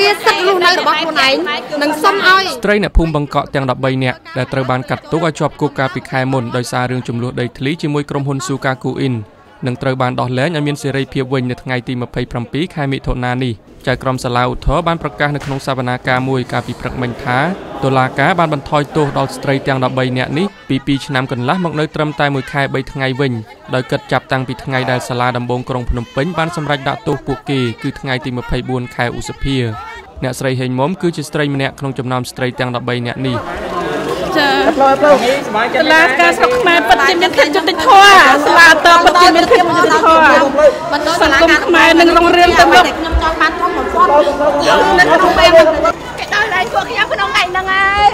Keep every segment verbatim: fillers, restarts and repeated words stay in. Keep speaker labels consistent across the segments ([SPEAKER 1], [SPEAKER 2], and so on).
[SPEAKER 1] ពារសិទ្ធិរស់នៅរបស់ខ្លួនឯងនិងសុំឲ្យ
[SPEAKER 2] ស្ត្រីអ្នកភូមិបង្កក់ទាំងដប់បីនាក់ដែលត្រូវបានកាត់ទោសឲ្យជាប់គុកកាលពីខែមុនដោយសាររឿងចំនួនដីធ្លីជាមួយក្រុមហ៊ុនស៊ូកាគូអ៊ីននឹងត្រូវបានដោះលែងឲ្យមានសេរីភាពវិញនៅថ្ងៃទីម្ភៃប្រាំពីរខែមិថុនានេះចៅក្រមសាលាឧទ្ធរបានប្រកាសនៅក្នុងសវនាការមួយកាលពីព្រឹកមិញថាតុលាការបានបន្ថយទោសដល់ស្ត្រីទាំងដប់បីនាក់នេះពីពីរឆ្នាំកន្លះមកនៅត្រឹមតែមួយខែបីថ្ងៃវិញដោយគិតចាប់តាំងពីថ្ងៃដែលសាលាដំបងក្រុងភ្នំពេញបានសម្រេចដាក់ទោសពួកគេគឺថ្ងៃទីម្ភៃបួនខែឧសភាអ្នកស្រីហេងមុំគឺជាស្ត្រីម្នាក់ក្នុងចំណោមស្ត្រីទាំងដប់បីនាក់នេះ
[SPEAKER 3] ចាតឡាការស្រុកខ្មែរពិតជាមានភាពយុត្តិធម៌សាលាតពិតជាមានភាពយុត្តិធម៌បន្តសាលាការខ្មែរនឹងរុងរឿងទៅមុខខ្ញុំចង់បានធំបំផុតនៅក្នុងពេលគេដល់ឯងពួកខ្ញុំក្នុងថ្ងៃហ្នឹងហើយ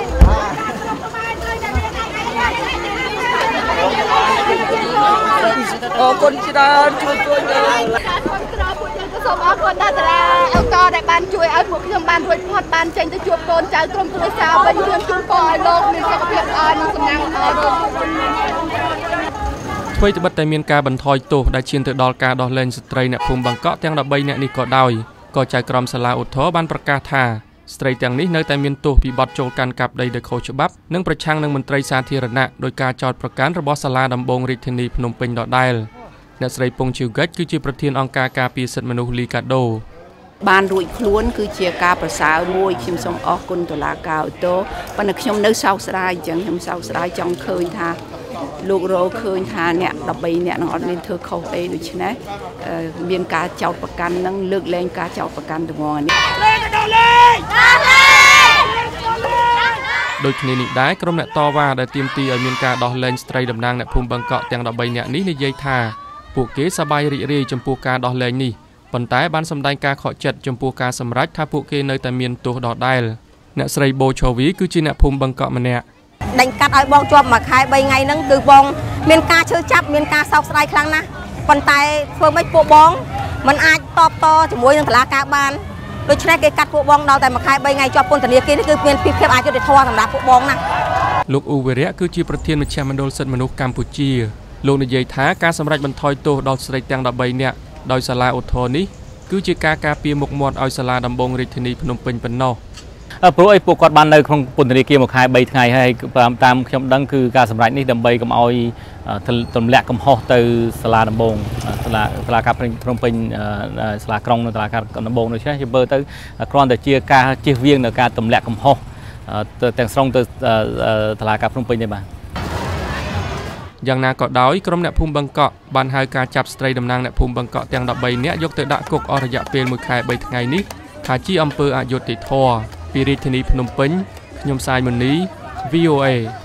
[SPEAKER 3] អរគុណច្រើនជួយជួយយើងសូមអរគុណដល់តារាអង្គរដែលបានជួយឲ្យពួកខ្ញុំបានរួចផុតបានចេញទៅជួបកូនចៅក្រុមគ្រួសារវិញយើងជូនពរឲ្យលោកមានសុខភាពល្អនិងសំណាងល្អ
[SPEAKER 2] ថ្មីត្បិតតែមានការបន្ថយទោសដែលឈានទៅដល់ការដោះលែងស្ត្រីអ្នកភូមិបង្កក់ទាំងដប់បីនាក់នេះក៏ដោយក៏ចៅក្រមសាលាឧទ្ធរបានប្រកាសថាស្ត្រីទាំងនេះនៅតែមានទោសពីបទចូលកាន់កាប់ដីដោយខុសច្បាប់និងប្រឆាំងនឹងមន្ត្រីសាធារណៈដោយការចោទប្រកាន់របស់សាលាដំបងរាជធានីភ្នំពេញដដែលអ្នកស្រីពងជឿកិច្ចគឺជាប្រធានអង្គការការពារសិទ្ធិមនុស្សលីកាដូ
[SPEAKER 4] បានរួចខ្លួនគឺជាការប្រសើរមួយខ្ញុំសូមអរគុណតុលាការឧទ្ធរប៉ុន្តែខ្ញុំនៅសោកស្ដាយអញ្ចឹងខ្ញុំសោកស្ដាយចង់ឃើញថាលោករកឃើញថាអ្នកដប់បីអ្នកនឹងអត់មានធ្វើខុសអីដូច្នេះមានការចោទប្រកាន់នឹងលើកលែងការចោទប្រកាន់ទាំងមងនេះ
[SPEAKER 2] ដូចគ្នានេះដែរក្រុមអ្នកតវ៉ាដែលទាមទារឲ្យមានការដោះលែងស្ត្រីតំណាងអ្នកភូមិបង្កក់ទាំងដប់បីនាក់នេះនិយាយថាពួកគេសប្បាយរីករាយចំពោះការដោះលែងនេះប៉ុន្តែបានសម្ដែងការខកចិត្តចំពោះការសម្រេចថាពួកគេនៅតែមានទោសដដែលអ្នកស្រីបូឆូវីគឺជាអ្នកភូមិបង្កក់ម្នាក់
[SPEAKER 5] ដេញកាត់ឲ្យបងជាប់មួយខែបីថ្ងៃហ្នឹងគឺបងមានការឈឺចាប់មានការសោកស្ដាយខ្លាំងណាស់ប៉ុន្តែធ្វើម៉េចពួកបងមិនអាចតបតជាមួយនឹងតុលាការបានដូច្នេះគេកាត់ពួកបងដល់តែមួយខែបីថ្ងៃជាប់ពន្ធនាគារនេះគឺមានភាពភាពអយុត្តិធម៌សម្រាប់ពួកបងណា
[SPEAKER 2] លោកអ៊ូវីរៈគឺជាប្រធានមជ្ឈមណ្ឌលសិទ្ធិមនុស្សកម្ពុជាលោកនិយាយថាការសម្រេចបន្ថយទោសដល់ស្រីទាំងដប់បីនាក់ដោយសាលាឧទ្ធរនេះគឺជាការការពារមុខមាត់ឲ្យសាលាដំបងរាជធានីភ្នំពេញប៉ុណ្ណោះ
[SPEAKER 6] ព្រោះអីពួកគាត់បាននៅក្នុងពន្ធនាគារមួយខែបីថ្ងៃហើយតាមខ្ញុំដឹងគឺការសម្រេចនេះដើម្បីកុំឲ្យទម្លាក់កំហុសទៅសាលាដំបងសាលាសាលាការភ្នំពេញសាលាក្រុងនៅសាលាការដំបងដូច្នេះជាបើទៅគ្រាន់តែជាការជៀសវាងនៅការទម្លាក់កំហុសទៅទាំងស្រុងទៅសាលាការភ្នំពេញទេបាទ
[SPEAKER 2] យ៉ាងណាក៏ដោយក្រុមអ្នកភូមិបង្កក់បានហៅការចាប់ស្ត្រីតំណាងអ្នកភូមិបង្កក់ទាំងដប់បីនាក់យកទៅដាក់គុកអស់រយៈពេលមួយខែបីថ្ងៃនេះថាជាអំពើអយុត្តិធម៌ពីរាជធានីភ្នំពេញខ្ញុំសាយមនី វី អូ เอ